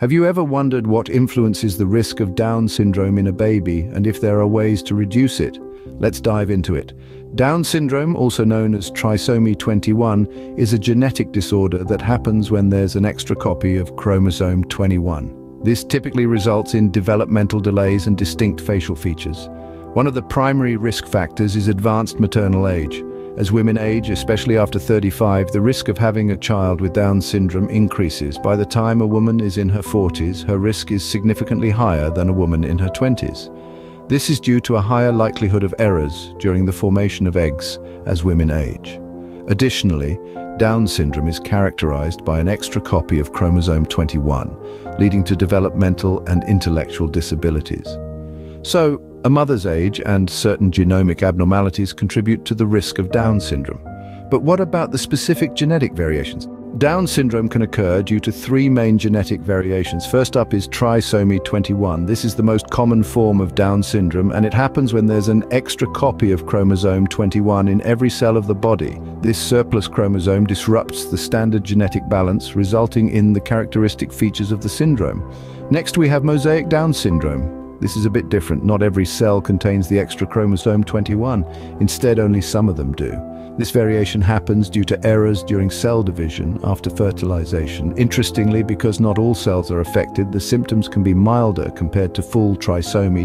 Have you ever wondered what influences the risk of Down syndrome in a baby and if there are ways to reduce it? Let's dive into it. Down syndrome, also known as trisomy 21, is a genetic disorder that happens when there's an extra copy of chromosome 21. This typically results in developmental delays and distinct facial features. One of the primary risk factors is advanced maternal age. As women age, especially after 35, the risk of having a child with Down syndrome increases. By the time a woman is in her 40s, her risk is significantly higher than a woman in her 20s. This is due to a higher likelihood of errors during the formation of eggs as women age. Additionally, Down syndrome is characterized by an extra copy of chromosome 21, leading to developmental and intellectual disabilities. So, a mother's age and certain genomic abnormalities contribute to the risk of Down syndrome. But what about the specific genetic variations? Down syndrome can occur due to three main genetic variations. First up is trisomy 21. This is the most common form of Down syndrome, and it happens when there's an extra copy of chromosome 21 in every cell of the body. This surplus chromosome disrupts the standard genetic balance, resulting in the characteristic features of the syndrome. Next, we have mosaic Down syndrome. This is a bit different. Not every cell contains the extra chromosome 21. Instead, only some of them do. This variation happens due to errors during cell division after fertilization. Interestingly, because not all cells are affected, the symptoms can be milder compared to full trisomy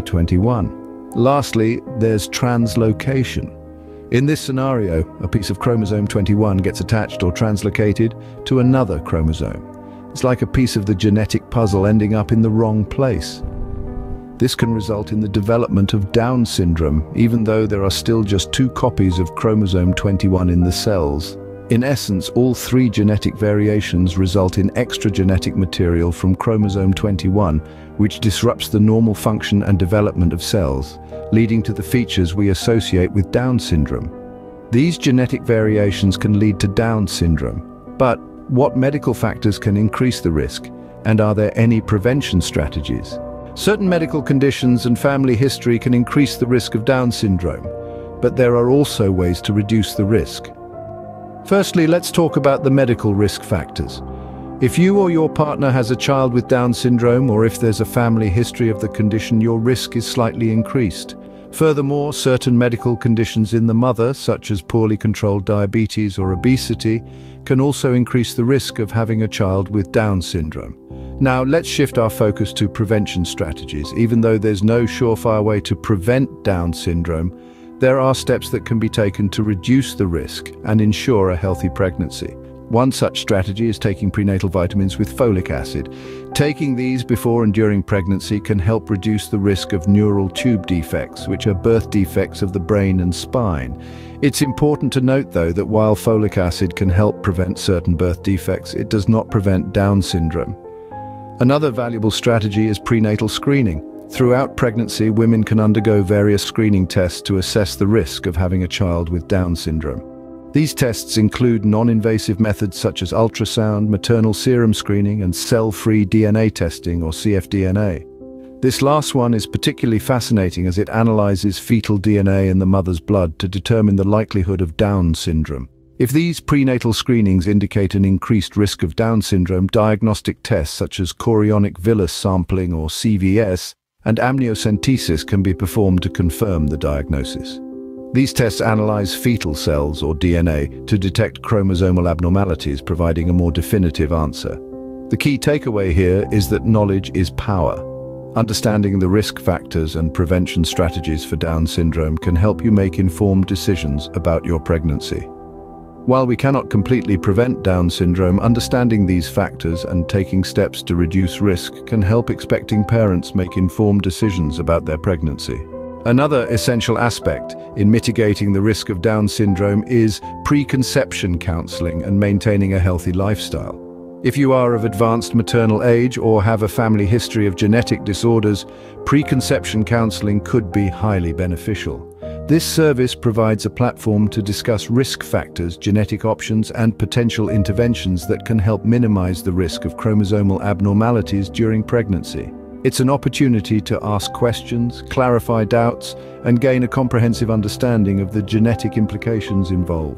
21. Lastly, there's translocation. In this scenario, a piece of chromosome 21 gets attached or translocated to another chromosome. It's like a piece of the genetic puzzle ending up in the wrong place. This can result in the development of Down syndrome, even though there are still just two copies of chromosome 21 in the cells. In essence, all three genetic variations result in extra genetic material from chromosome 21, which disrupts the normal function and development of cells, leading to the features we associate with Down syndrome. These genetic variations can lead to Down syndrome. But what medical factors can increase the risk? And are there any prevention strategies? Certain medical conditions and family history can increase the risk of Down syndrome, but there are also ways to reduce the risk. Firstly, let's talk about the medical risk factors. If you or your partner has a child with Down syndrome, or if there's a family history of the condition, your risk is slightly increased. Furthermore, certain medical conditions in the mother, such as poorly controlled diabetes or obesity, can also increase the risk of having a child with Down syndrome. Now, let's shift our focus to prevention strategies. Even though there's no surefire way to prevent Down syndrome, there are steps that can be taken to reduce the risk and ensure a healthy pregnancy. One such strategy is taking prenatal vitamins with folic acid. Taking these before and during pregnancy can help reduce the risk of neural tube defects, which are birth defects of the brain and spine. It's important to note, though, that while folic acid can help prevent certain birth defects, it does not prevent Down syndrome. Another valuable strategy is prenatal screening. Throughout pregnancy, women can undergo various screening tests to assess the risk of having a child with Down syndrome. These tests include non-invasive methods such as ultrasound, maternal serum screening, and cell-free DNA testing, or cfDNA. This last one is particularly fascinating as it analyzes fetal DNA in the mother's blood to determine the likelihood of Down syndrome. If these prenatal screenings indicate an increased risk of Down syndrome, diagnostic tests such as Chorionic Villus Sampling, or CVS, and Amniocentesis can be performed to confirm the diagnosis. These tests analyze fetal cells, or DNA, to detect chromosomal abnormalities, providing a more definitive answer. The key takeaway here is that knowledge is power. Understanding the risk factors and prevention strategies for Down syndrome can help you make informed decisions about your pregnancy. While we cannot completely prevent Down syndrome, understanding these factors and taking steps to reduce risk can help expecting parents make informed decisions about their pregnancy. Another essential aspect in mitigating the risk of Down syndrome is preconception counseling and maintaining a healthy lifestyle. If you are of advanced maternal age or have a family history of genetic disorders, preconception counseling could be highly beneficial. This service provides a platform to discuss risk factors, genetic options, and potential interventions that can help minimize the risk of chromosomal abnormalities during pregnancy. It's an opportunity to ask questions, clarify doubts, and gain a comprehensive understanding of the genetic implications involved.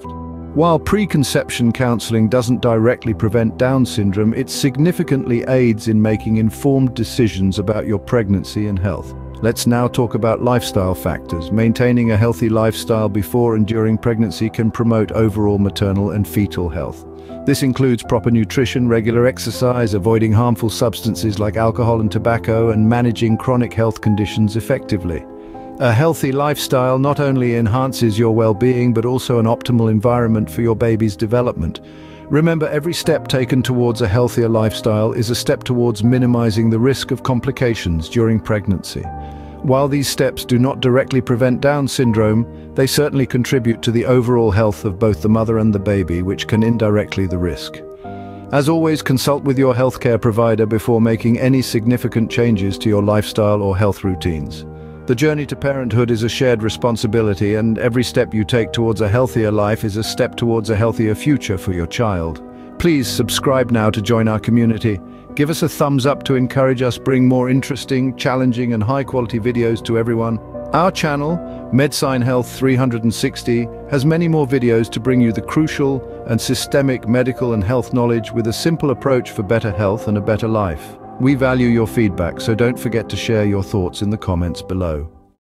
While preconception counseling doesn't directly prevent Down syndrome, it significantly aids in making informed decisions about your pregnancy and health. Let's now talk about lifestyle factors. Maintaining a healthy lifestyle before and during pregnancy can promote overall maternal and fetal health. This includes proper nutrition, regular exercise, avoiding harmful substances like alcohol and tobacco, and managing chronic health conditions effectively. A healthy lifestyle not only enhances your well-being but also an optimal environment for your baby's development. Remember, every step taken towards a healthier lifestyle is a step towards minimizing the risk of complications during pregnancy. While these steps do not directly prevent Down syndrome, they certainly contribute to the overall health of both the mother and the baby, which can indirectly the risk. As always, consult with your healthcare provider before making any significant changes to your lifestyle or health routines. The journey to parenthood is a shared responsibility, and every step you take towards a healthier life is a step towards a healthier future for your child. Please subscribe now to join our community. Give us a thumbs up to encourage us bring more interesting, challenging and high-quality videos to everyone. Our channel, MedSign Health 360, has many more videos to bring you the crucial and systemic medical and health knowledge with a simple approach for better health and a better life. We value your feedback, so don't forget to share your thoughts in the comments below.